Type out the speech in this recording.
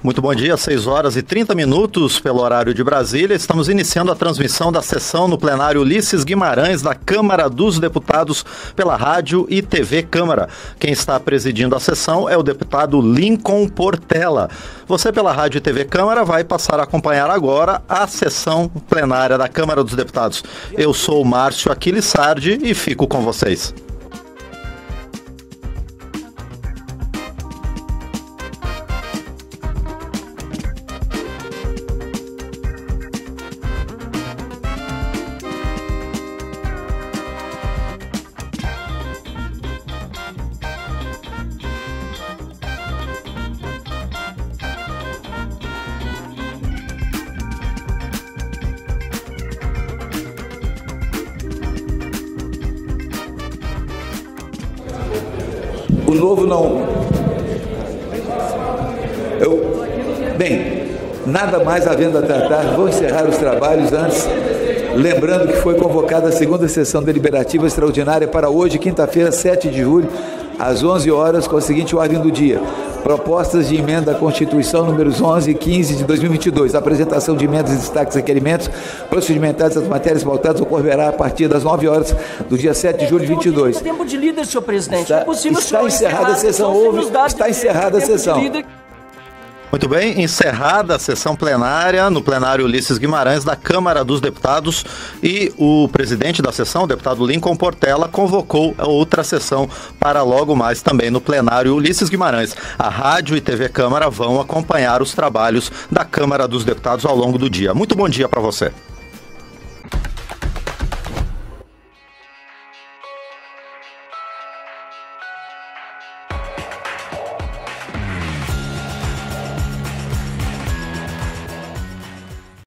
Muito bom dia, 6 horas e 30 minutos pelo horário de Brasília. Estamos iniciando a transmissão da sessão no plenário Ulisses Guimarães da Câmara dos Deputados pela Rádio e TV Câmara. Quem está presidindo a sessão é o deputado Lincoln Portela. Você pela Rádio e TV Câmara vai passar a acompanhar agora a sessão plenária da Câmara dos Deputados. Eu sou o Márcio Aquiles Sardi e fico com vocês. O novo não... Bem, nada mais havendo a tratar, vou encerrar os trabalhos antes, lembrando que foi convocada a segunda sessão deliberativa extraordinária para hoje, quinta-feira, 7 de julho, às 11 horas, com a seguinte ordem do dia. Propostas de emenda à Constituição números 11 e 15 de 2022. A apresentação de emendas e destaques e requerimentos procedimentais das matérias pautadas ocorrerá a partir das 9 horas do dia 7 de julho de 22. Tempo de líder, senhor presidente. É possível está encerrada a sessão. Está encerrada a sessão. Muito bem, encerrada a sessão plenária no plenário Ulisses Guimarães da Câmara dos Deputados, e o presidente da sessão, o deputado Lincoln Portela, convocou outra sessão para logo mais também no plenário Ulisses Guimarães. A Rádio e TV Câmara vão acompanhar os trabalhos da Câmara dos Deputados ao longo do dia. Muito bom dia para você.